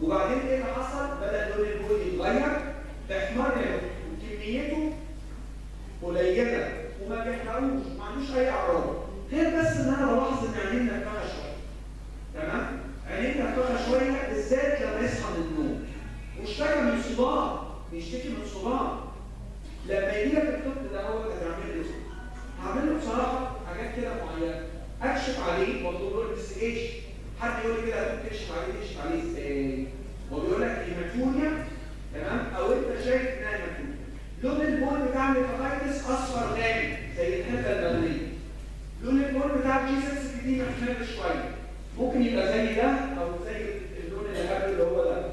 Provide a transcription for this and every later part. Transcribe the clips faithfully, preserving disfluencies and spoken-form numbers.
وبعدين ايه اللي حصل؟ بدا لون البول يتغير، احمر وكميته قليله وما بيحرقوش، ما عندوش اي اعراض، غير بس ان انا بلاحظ ان عينيه منفخه شويه. تمام؟ عينيه منفخه شويه بالذات لما يصحى من النوم. واشتكى من صداع، بيشتكي من صداع. لما يجي لك الطفل ده هو هتعمل له ايه؟ هعمل له بصراحه حاجات كده معينه، اكشف عليه واطلب له انفستيجيشن. حد يقول لي كده هتقوم تكشف عليه، تكشف عليه ازاي؟ هو بيقول لك هيماتوريا، تمام؟ او انت شايف انها هيماتوريا. لون البول بتاع الهيباتيتس اصفر غامق زي الحته المبنيه. لون البول بتاع الجي ستة دي محمر شويه، ممكن يبقى زي ده او زي اللون اللي قبل اللي هو ده.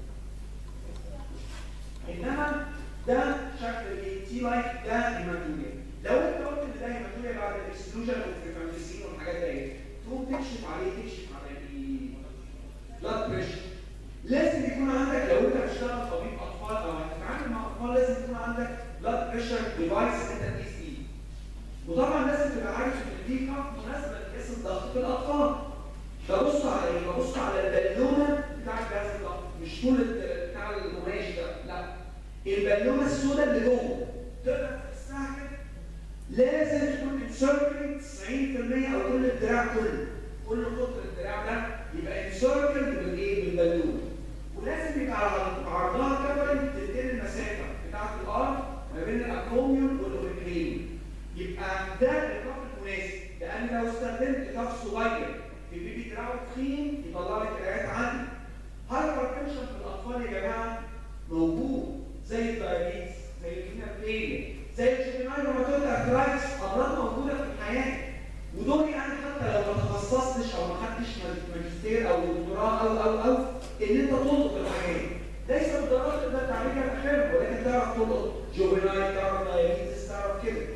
انما ده شكل التي لايك ده هيماتوريا. لو انت قلت ان ده هيماتوريا بعد الاكسكلوجن والفيفانتسين والحاجات دي، تقوم تكشف عليه، تكشف على ايه؟ بلاد بريشر. لازم يكون عندك، لو انت بتشتغل طبيب اطفال او هتتعامل مع اطفال، لازم يكون عندك بلاد بريشر ديفايس انت تقيس بيه. وطبعا لازم تبقى عارف ان دي كف مناسبه لقياس الضغط في الاطفال. ببص على ايه؟ ببص على البالونه بتاع جهاز الضغط، مش طول بتاع القماش ده، لا. البالونه السوداء اللي جوه تقدر تحسها كده. لازم تكون انسيركل تسعين في المية او كل الدراع كله، كل قطر الدراع ده يبقى انسيركل بالايه؟ بالبالونه. ولازم يبقى عرضها كفرنج تلتين المسافه بتاعت الارض ما بين الاكروميون والاوريكليون. يبقى ده الكف المناسب، لان لو استخدمت كف صغير في بيبي دراعه تخين يطلع لك قراءات عندي. هايبرتنشن في الاطفال يا جماعه موجود، زي الدايابيتس، زي الهيموفيليا، زي الجوفينايل روماتويد ارثرايتس، امراض موجوده في الحياه. ودول انا حتى لو ما تخصصتش او ما خدتش ماجستير او دكتوراه او او او ان انت تلقط الحاجات ليس بالضروره تقدر تعملها باخرها، ولكن تعرف تلقط جوفينايل، تعرف دايابيتس، تعرف كده.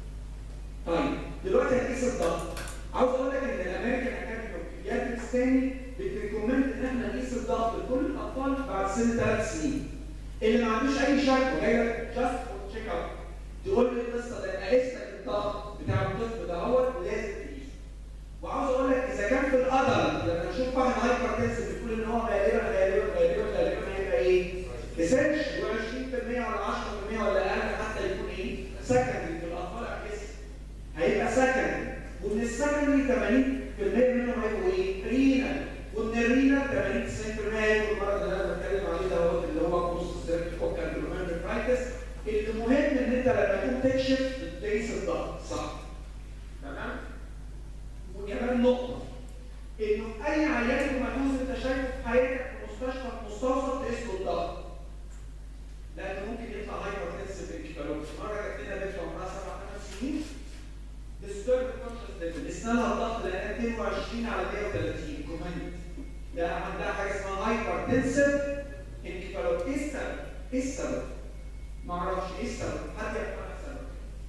طيب دلوقتي هنقيس الضغط. عاوز اقول لك ان الامريكان اكاديمي اوف بيدياتريكس تاني بتريكومند ان احنا نقيس الضغط لكل الاطفال بعد سن ثلاث سنين. اللي ما عندوش اي شك وجاي لك جاست فور تشيك اب تقول لي القصه ده انا قست لك الضغط بتاع الطفل ده هو لازم تقيسه. وعاوز اقول لك اذا كان في الادلت لما نشوف واحد هايبرتنسيف بتقول ان هو غالبا غالبا غالبا غالبا هيبقى ايه؟ ريسيرش وعشرين في المية ولا عشرة في المية ولا اقل حتى يكون ايه؟ سكندري في الاطفال اكيس هيبقى سكندري. ومن السكندري ثمانين في المية منهم هيبقوا ايه؟ رينال. ومن الرينال ثمانين تسعين في المية هيبقوا المرض اللي انا بتكلم عليه دوت اللي هو بوست سيرفيكال جلوميرولوفرايتس. المهم ان انت لما تكون تكشف تقيس الضغط صح. تمام؟ وكمان نقطه انه اي عيان كوماتوز انت شايفه في حياتك في مستشفى في مستوصف تقيس له الضغط. لانه ممكن يطلع هايبرتنسيف انكفالوباثي. مره جات لنا بنت عمرها سبع ثمان سنين ديستورب كونشس ليفل، اسنانها الضغط لقينا اثنين وعشرين على مية وثلاثين كوماند. ده عندها حاجه اسمها هايبرتنسيف انكفالوباثي. ايه السبب؟ ايه السبب؟ ما اعرفش ايه السبب، حد يعرف السبب؟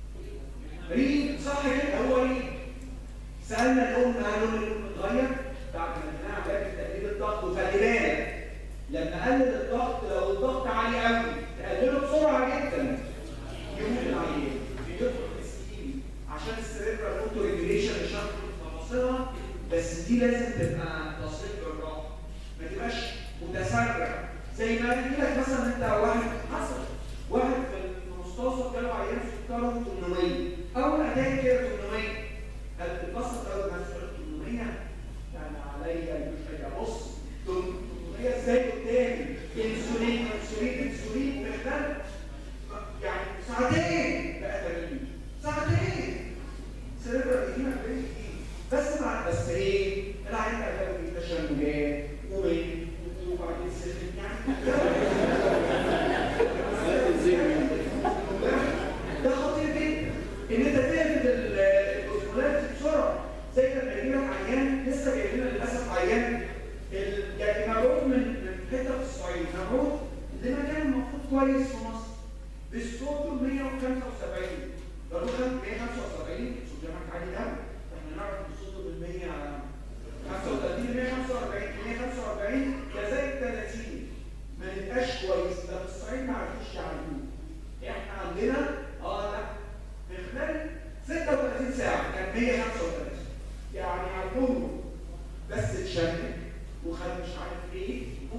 ريم صح كده، هو ريم. سالنا الام هل لون الام اتغير؟ بعد ما اديناها علاج تقليل الضغط. وخلي بالك لما قلل الضغط لو الضغط عالي قوي تقلله بسرعه جدا يوم العيان بيدخل في السكين عشان السيريبرال اوتو ريجوليشن مش هتدخل في تفاصيلها، بس دي لازم تبقى تصريف بالراحه ما تبقاش متسرع. زي ما قلت لك مثلا انت واحد حصل واحد في المستوصف جاله عيان سكره ثمانمية اول اتاك كده ثمانمية هتتبسط قوي مع سكر ثمانمية يعني عليا المشكله. بص ثمانمية ازاي قدامي؟ انسولين انسولين انسولين محتاج يعني ساعتين بقى تمرين ساعتين سيريبرال ايديما فريش بس مع بس ايه؟ العيان بقى جاله تشنجات وبين وبعدين سيريبرال يعني ده خطير جدا ان انت تهبط الاوزمولات بسرعه. زي لما يجي لك عيان لسه جاي لنا للاسف عيان يعني مبعوث من حته في الصعيد، مبعوث لمكان المفروض كويس في مصر بسكوته مية وخمسة وسبعين ضربوا مية وخمسة وسبعين صوتك عالي قوي. احنا نعرف بصوته بال مية وخمسة وثلاثين مية وخمسة وأربعين مية وخمسة وأربعين ده زي ال ثلاثين ما نبقاش كويس. ده في الصعيد ما عرفوش يعملوه. احنا عندنا اه لا في خلال ستة وثلاثين ساعه كان مية وخمسة وثلاثين يعني عملوه بس اتشنج وخد مش عارف ايه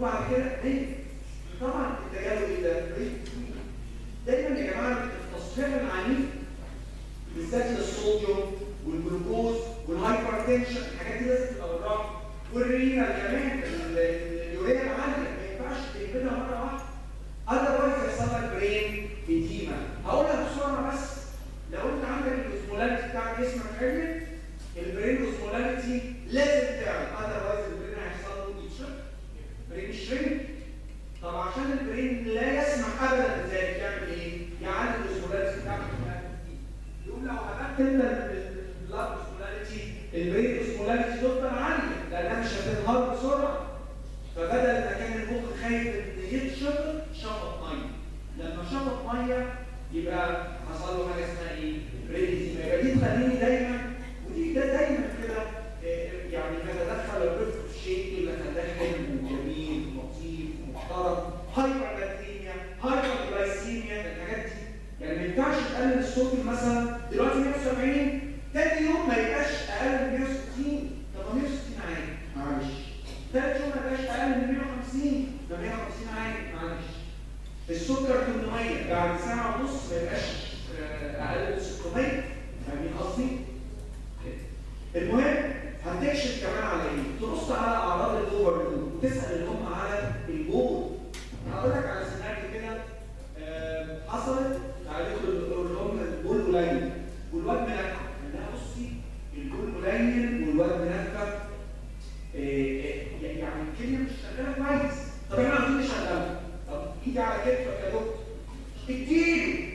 وبعد كده نيجي. طبعا التجاوب ايه ده؟ دايما يا جماعه التصحيح العنيف بالذات للصوديوم والجلوكوز والهايبرتنشن الحاجات دي لازم تبقى بالراحه، والرينا كمان اليوريا العاليه ما ينفعش تقفلها مره واحده. اذروايز يحصل لك برين ايديما. هقولها بسرعه بس، لو انت عندك الاوزمولاريتي بتاع جسمك عالي البرين اوزمولاريتي لازم تعلى، اذروايز البرين هيحصل له يتشرب برين شرينك. طب عشان البرين لا يسمح ابدا بذلك يعمل ايه؟ يعلي الاوزمولاريتي بتاعته. يقول لو هبقت انت البلاد اوزمولاريتي البرين اوزمولاريتي تفضل عاليه لانها مش هتنهار بسرعه. فبدل ما كان المخ خايف ان يتشفط شفط ميه. لما شفط ميه يبقى حصل له حاجه اسمها ايه؟ برين. يبقى دي تخليني دايما، ودي ده دايما كده يعني نتدخل الرفق في الشيء اللي خلاه حلو وجميل لطيف محترم. هايبرلاتيميا، هايبرجلايسيميا، الحاجات دي يعني ما ينفعش تقلل الصوديوم مثلا دلوقتي مية وسبعين، تاني يوم ما يبقاش اقل من مية وستين. طب مية وستين عادي معلش. ثالث يوم ما يبقاش اقل من مية وخمسين، ده مية وخمسين عادي معلش. السكر ثمانمية بعد ساعه ونص ما يبقاش اقل من ستمية. فاهمين قصدي؟ المهم هتكشف كمان على ايه؟ تبص على اعراض الاوفر لود وتسال الام على البول. هقول لك على سيناريو كده حصلت عليكم الام البول قليل والواد منكه. انها بصي البول قليل والواد منكه يعني الكليه مش شغاله كويس. طب احنا عايزين نشغلها. طب ايدي على كتفك يا دكتور كتير.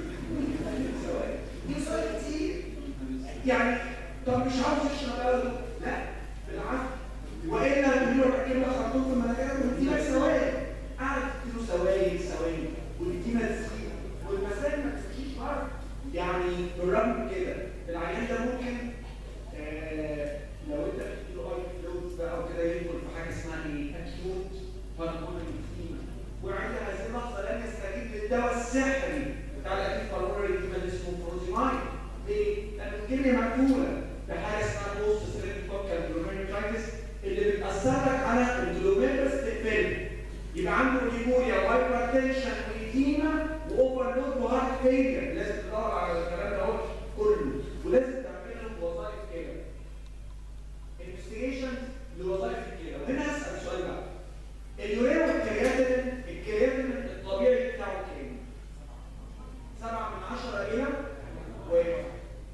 دي سؤال كتير يعني. طب مش عاوز يشرب قلبه؟ لا بالعكس. والا تقول له ركب لك خرطوم في المناخير وتدي لك سوائل. قاعد تدي له سوائل سوائل والديمه تزيد والمسائل ما تمشيش بره. يعني بالرغم من كده العيان ده ممكن آه لو انت بتدي له اي فلويدز بقى وكده يدخل في حاجه اسمها ايه؟ اكيوت بالمونري ايديما. وعند هذه اللحظه لن يستجيب للدواء السحري بتاع الاكيوت بالمونري ايديما اللي اسمه بروزيمايد. ليه؟ لان الكليه مقفوله بحاجه اسمها بوست ستريبتوكوكال جلوميرولوجيتس اللي بتاثر لك على الجلوميرولس تقفل. يبقى عنده نيموريا وهايبرتنشن وايديما واوفرلود وهارت فيلير. لازم تدور على الكلام ده كله ولازم تعمل له وظائف كده. انفستيجيشن لوظائف الكلى. وهنا اسال سؤال بقى. اليوريا والكرياتين، الكرياتين الطبيعي بتاعه كام؟ سبعة من عشرة الى واحد.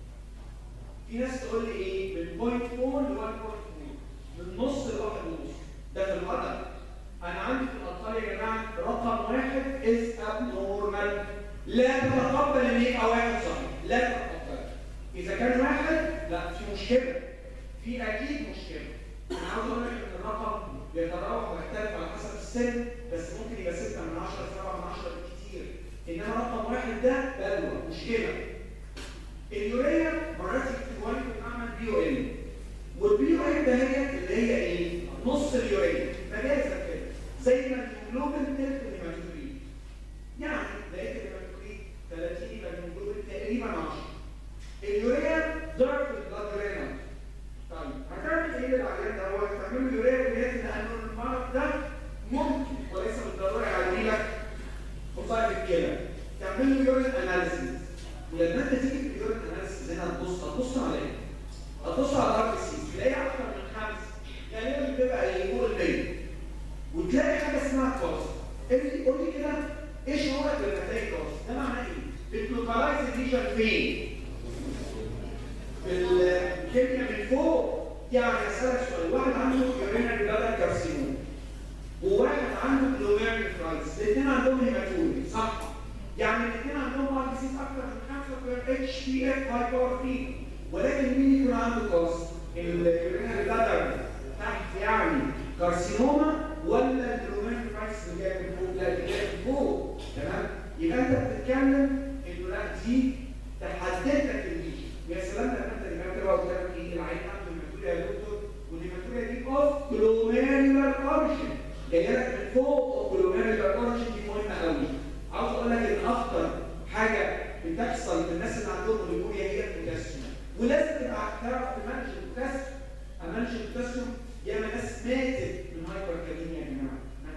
في ناس تقول لي ايه؟ من بوينت فور ل واحد بوينت فور، من نص ل واحد ونص. ده في الورق. انا عندي في الاطفال يا جماعه رقم واحد از ابنورمال. لا تتقبل ان يبقى واحد صحيح، لا تتقبل. اذا كان واحد لا في مشكله، في اكيد مشكله. انا عاوز اقول لك ان الرقم بيتراوح ويختلف على حسب السن، بس ممكن يبقى ستة من عشرة، سبعة من عشرة بالكثير. انما رقم واحد ده بلوى مشكله. اليوريا مرات يكتبوا لي في معمل بي او ام، والبي او ام ده هي اللي هي ايه؟ نص اليوريا مجازا كده، زي ما الهيموجلوبين تلت الهيماتوكريت. يعني لقيت الهيماتوكريت ثلاثين يبقى الهيموجلوبين تقريبا عشرة. اليوريا ضعف البلاد رينال. طيب هتعمل ايه للعيان ده؟ هو هتعمل له يوريا كرياتين لانه المرض ده ممكن وليس بالضروره يعدي لك وظائف الكلى. تعمل له يورين اناليسيس. ولما انت تيجي في اليورين اناليسيس هنا تبص هتبص على ايه؟ هتبص على الار بي سي تلاقيها اكثر من خمسه. غالبا بتبقى ايه؟ فوق المية. وتلاقي حاجه اسمها كوست. قول لي كده ايه شعورك لما تلاقي كوست؟ ده معناه ايه؟ بتلوكالايز الليجن فين؟ في الكيمياء من فوق. يعني اسالك سؤال، واحد عنده يورينري بلادر كارسينوم وواحد عنده جلوميرولوفرايتس، الاثنين عندهم هيماتوري صح؟ يعني الاثنين عندهم ار بي سيز اكثر من خمسة اتش بي اف هايبر فين، ولكن مين يكون عنده كوست؟ اليورينري بلادر تحت يعني كارسينوما ولا الجلوميرولوفرايتس اللي جايه من فوق؟ لا اللي جايه من فوق. تمام؟ يبقى انت بتتكلم انه لا دي تحدد لك الليجن. يا سلام لما انت اللي بتبقى قدامك ايه؟ العين عنده هيماتوريا يا دكتور، والهيماتوريا دي اوف جلوميرولار اوريجن جايه لك من فوق. اوف جلوميرولار اوريجن دي مهمه قوي. عاوز اقول لك ان اخطر حاجه بتحصل للناس اللي عندهم هيماتوريا هي البوتاسيوم، ولازم تبقى تعرف تمانج البوتاسيوم. امانج البوتاسيوم ياما ناس ماتت من هايبركاليميا يا جماعه. انا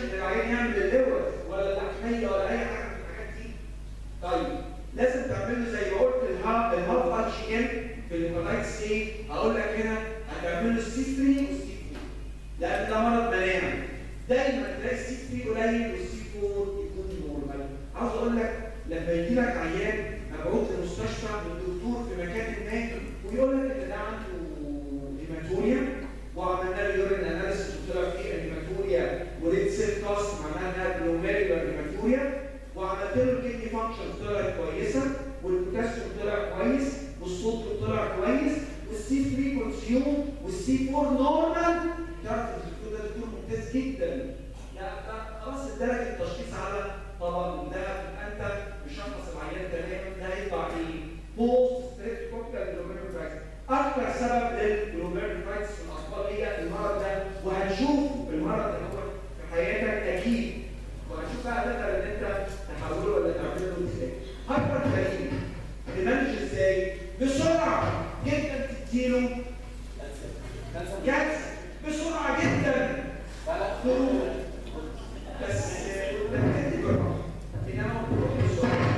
ان العيان يعمل اللوز ولا اللحميه ولا اي حاجه من الحاجات دي. طيب لازم تعمل له زي ما قلت الهاف الهاف اتش ان في الهيباتايتس ايه؟ هقول لك هنا هتعمل له السي ثلاثة والسي أربعة لان ده مرض مناعي. دايما تلاقي السي ثلاثة قليل والسي أربعة يكون نورمال. عاوز اقول لك لما يجي لك عيان مبعوث للمستشفى من دكتور في مكان ما ويقول لك ان ده عنده هيماتوريا وعملنا له يورين اناليسيس وطلع فيه هيماتوريا وريد سيل كاست معناها انها جلوميريولار هيماتوريا وعملت له الكدني فانكشن طلعت كويسه والبوتاسيوم طلع كويس والصوت طلع كويس والسي ثلاثة كونسيوم والسي أربعة نورمال. تعرف الدكتور ده دكتور ممتاز جدا. لا خلاص ادالك التشخيص على طبق ده انت مشخص العيان تماما. ده هيطلع ايه؟ بوست ستريبتوكوكال جلوميرولوفرايتس. اكثر سبب للجلوميرولوفرايتس في الاطفال هي المرض ده وهنشوف المرض ده هو في حياتك اكيد وهنشوف بقى تقدر ان انت تحوله ولا تعمله ازاي. هايبر كاليميا تمانج ازاي؟ بسرعه جدا تديله كالسيوم بسرعه جدا خروج بس بتبتدي بالراحه انما بسرعه.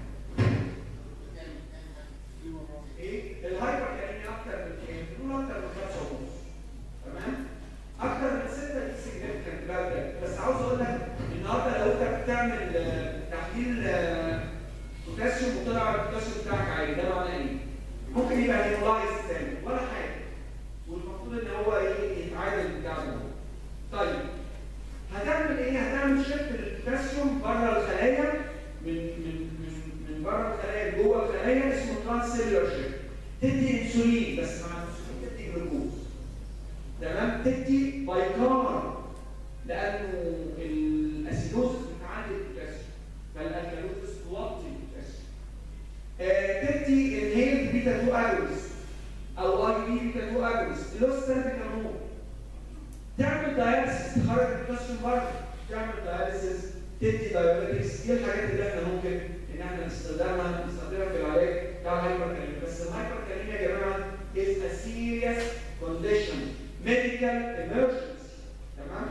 ايه؟ الهايبر كاليميا اكتر من كام؟ بنقول اكتر من خمسة ونص. تمام؟ اكتر من ستة دي سيجنفكانت بلاد. بس عاوز اقول لك النهارده لو انت بتعمل تحليل بوتاسيوم وطلع البوتاسيوم بتاعك عالي ده معناه ايه؟ ممكن يبقى هيمولايز تاني ولا حاجه والمفروض ان هو ايه يتعادل بتاع ده. طيب هتعمل ايه؟ هتعمل شيفت للبوتاسيوم بره الخلايا من من من من بره الخلايا لجوه الخلايا اسمه ترانس سيلولار شيفت. تدي انسولين بس مع الانسولين تدي جلوكوز. تمام؟ تدي بايكار لانه الاسيدوز بتعلي البوتاسيوم فالالكالوز توطي البوتاسيوم. آه تدي انهيل بيتا اتنين اجونست او اي بي بيتا اتنين اجونست اللي هو السيربيتامول. تعمل داياليسيس تخرج البوتاسيوم بره. تعمل داياليسيس تدي دايوريتكس. دي الحاجات اللي احنا ممكن ان احنا نستخدمها نستخدمها في العلاج بتاع الهايبركاليميا. بس الهايبركاليميا يا جماعه is a serious condition medical emergency. تمام؟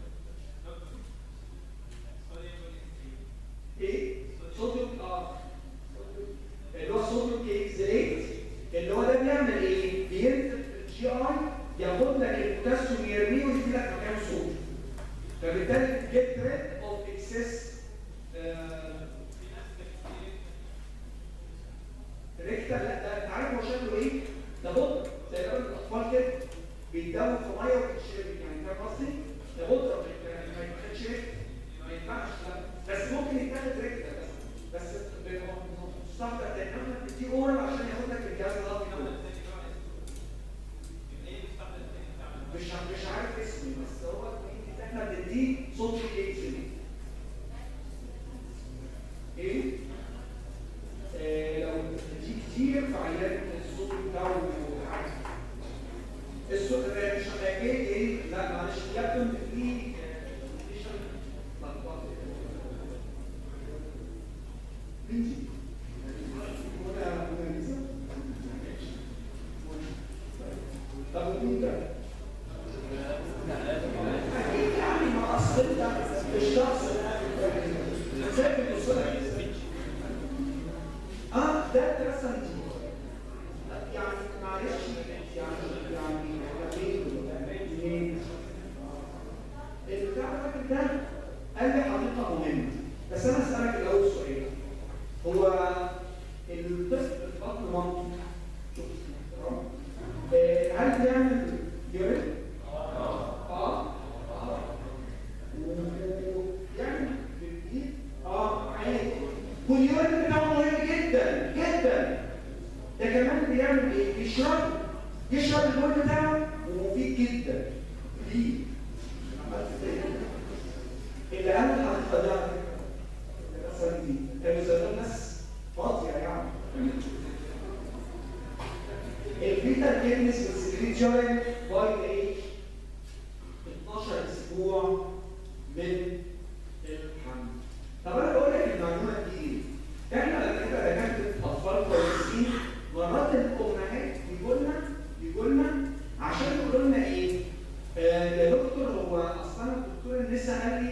ايه؟ صوديوم اه اللي هو صوديوم كيكزيليت اللي هو ده بيعمل ايه؟ بينزل في الجي اي ياخد لك البوتاسيوم يرميه ويدي لك مكانه صوديوم. فبالتالي get rid of excess ريكتا. لا ده انت عارف هو شكله ايه؟ ده بودره زي ما الاطفال كده بيتداووا في ميه وبتتشرب. يعني فاهم قصدي؟ ده بودره ما يتاخدش ما ينفعش. لا بس ممكن يتاخد ريكتا بس بس مستحضر لان احنا بنديه اورال عشان ياخد لك الجهاز الهضمي كله. مش مش عارف اسمه بس هو احنا بنديه صوت كيكزيليت. ايه؟ آه لو دي كتير فعيان الصوت بتاعه الصوت مش هتلاقيه ايه؟ لا معلش يبدو في كونديشن لخبطه. مين دي؟ هنا هنا لسه؟ طب مين ده؟ اكيد يعني ما اصل انت الشخص ده سايب الصوره اه ده اترسم يعني معلش يعني يعني البتاع الراجل ده قال لي حقيقه مهمه بس انا اسالك الاول سؤال. هو الطفل في بطن مامته شوف آه هل بيعمل يورين؟ اه اه اه ويعمل بالايد اه عادي واليورين بتاعه مهم جدا جدا. ده كمان بيعمل ايه؟ بيشرب يشرب البول بتاعه ومفيد جدا ليه؟ اللي قال الحقيقه ده الرسالة دي كانوا زمان ناس فاضيه يعني. البيتا كيدنس والسكريت جوين باي ايج اتناشر اسبوع من الحمل. طب انا بقول لك المعلومه دي ايه؟ احنا لما نبقى دكاتره اطفال كويسين مرات الامهات يقول لنا يقول لنا عشان يقولوا لنا ايه؟ آه يا دكتور هو اصلا الدكتور النساء قال لي ان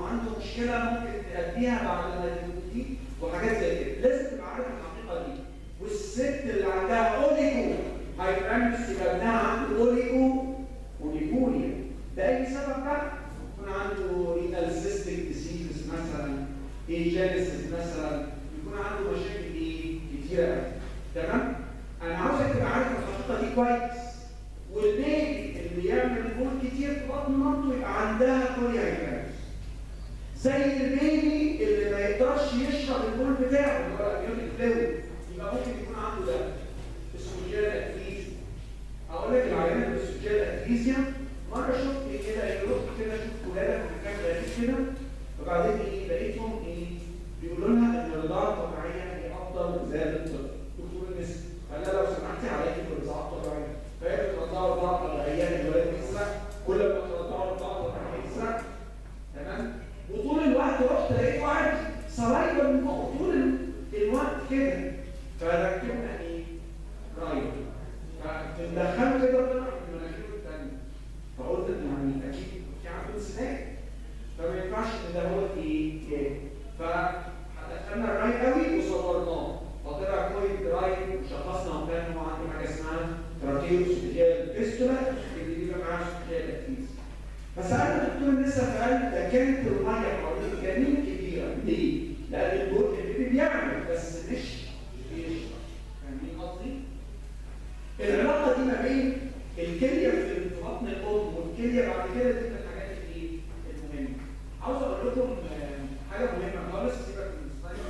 وعنده مشكله ممكن تأديها بعد ما تموتي وحاجات زي كده، لازم تبقى عارف الحقيقه دي. والست اللي عندها اوليجو هايبرامس يبقى ابنها عنده اوليجو اوليجوريا، ده اي سبب بقى؟ يكون عنده رينال سيستيك ديسيزز مثلا، ايجينيسيس مثلا، يكون عنده مشاكل ايه كتيره قوي. تمام؟ انا عاوزك تبقى عارف الحقيقه دي كويس. والبيبي اللي يعمل بول كتير في بطن مامته يبقى عندها كوريا هايبرامس. زي البيبي اللي ما يقدرش يشرب البول بتاعه اللي هو الاميونيك فلويد، يبقى ممكن يكون عنده ده اسوجيال اتريزيا. هقول لك العيان اللي اسوجيال اتريزيا مره شفت كده يروح كده شفت ولادك في مكان غريب كده، وبعدين ايه لقيتهم ايه بيقولوا لها ان الرضاعه الطبيعيه هي افضل زي الطب. دكتور النساء قال لها لو سمحتي عليكي بالرضاعه الطبيعيه، فهي بترضعوا الرضاعه الطبيعيه الولاد بيسرق، كل ما ترضعوا الرضاعه الطبيعيه يسرق. تمام؟ وطول الوقت رحت لقيته قاعد صلايبه من فوق طول الوقت كده، فركبنا ايه؟ رايب. فبندخله كده طلع من مناخيره الثانيه. فقلت يعني اكيد في عنده سنان، فما ينفعش ان ده هو ايه؟ ايه؟ فدخلنا الراي قوي وصورناه، فطلع كويس راي وشخصنا وكان هو عنده حاجه اسمها تراكيوس سوجيال فيستولا اللي بيبقى معاه سوجيال اتريزيا. فسألنا دكتور النساء فقال ده كانت الميه حوالين جنين كبيره، ليه؟ لأن الدور اللي بيعمل بس مش بيشرب. فاهمين قصدي؟ العلاقه دي ما بين الكليه في بطن الام والكليه بعد كده دي من الحاجات الايه؟ المهمه. عاوز اقول لكم حاجه مهمه خالص، سيبك من السلايد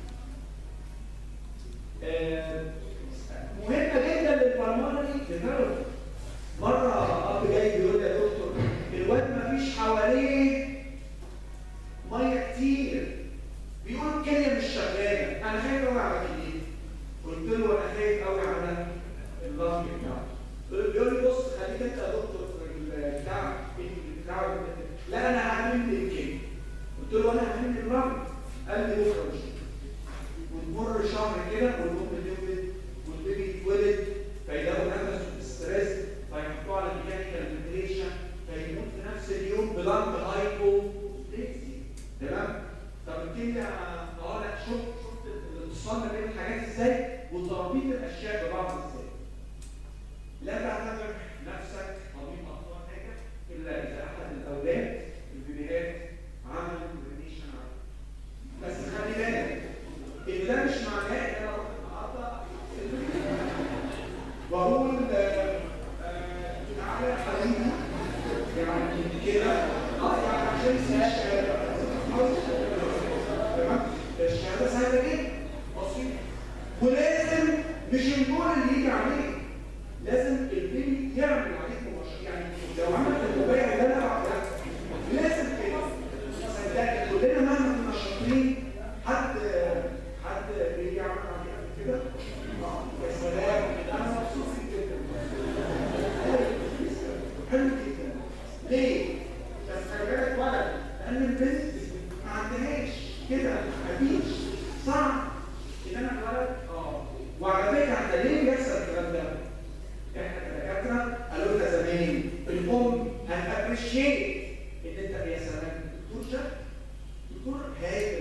ده. مهمه جدا للبلمونري ديفلوبمنت. مره اب جاي بيقول لي يا دكتور الواد ما فيش حواليه ميه كتير، بيقول الكليه مش شغاله، انا خايف قوي على كليه. قلت له انا خايف قوي على اللنج بتاعه. بيقول لي بص خليك انت يا دكتور في البتاع بتاعه. لا انا هعمل لي الكليه. قلت له انا هعمل لي اللنج. قال لي بكره مش وتمر شهر كده والام تولد والبيبي يتولد فيلاقوا نفسه في ستريس فيحطوه على ميكانيكال فنتيليشن فيموت في نفس اليوم بلنج هايبوتنسي. تمام؟ طب الكليه اه لا شفت شفت الاتصال ما بين الحاجات ازاي وترابيط الاشياء ببعض ازاي. لا تعتبر نفسك طبيب اطفال ناجح الا اذا احد الاولاد البيبيهات عمل برينيشن عليه. بس خلي بالك ان ده مش معناه ان انا اروح النهارده واقول تعالى يا حبيبي يعني كده اه يعني عشان الشهاده تمام. الشهاده سهله جدا بسيطه، ولازم مش الدور اللي يجي عليك، لازم البيبي يعمل عليك مباشره. يعني لو عملت الطبيعي ده لا لازم كده. صدقني كلنا مهما كنا شاطرين حد حد بيجي يعمل عليك كده يا سلام انا مبسوط جدا حلو جدا. ليه؟ بس خلي بالك ولد لان البنت ما عندهاش كده مفيش صعب ان انا اتولد. اه وعلى فكره احنا ليه بيحصل الكلام ده؟ احنا كدكاتره قالوا لنا زمان الام هتابريشيت ان انت يا سلام الدكتور شاف دكتور هايل